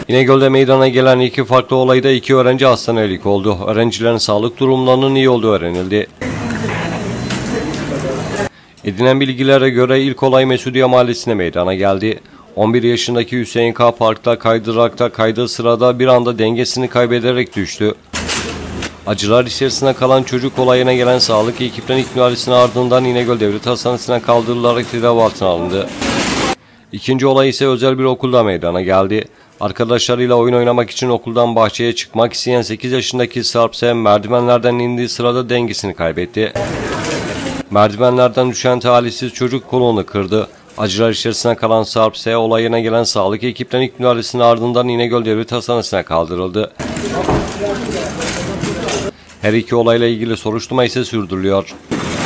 İnegöl'de meydana gelen iki farklı olayda iki öğrenci hastanelik oldu. Öğrencilerin sağlık durumlarının iyi olduğu öğrenildi. Edinilen bilgilere göre ilk olay Mesudiye Mahallesi'ne meydana geldi. 11 yaşındaki Hüseyin K. parkta kaydırakta kaydığı sırada bir anda dengesini kaybederek düştü. Acılar içerisinde kalan çocuk olayına gelen sağlık ekiplerinin müdahalesinin ardından İnegöl Devlet Hastanesi'ne kaldırılarak tedavi altına alındı. İkinci olay ise özel bir okulda meydana geldi. Arkadaşlarıyla oyun oynamak için okuldan bahçeye çıkmak isteyen 8 yaşındaki Sarp S. merdivenlerden indiği sırada dengesini kaybetti. Merdivenlerden düşen talihsiz çocuk kolunu kırdı. Acılar içerisinde kalan Sarp S. olayına gelen sağlık ekiplerinin müdahalesinin ardından İnegöl Devlet Hastanesi'ne kaldırıldı. Her iki olayla ilgili soruşturma ise sürdürülüyor.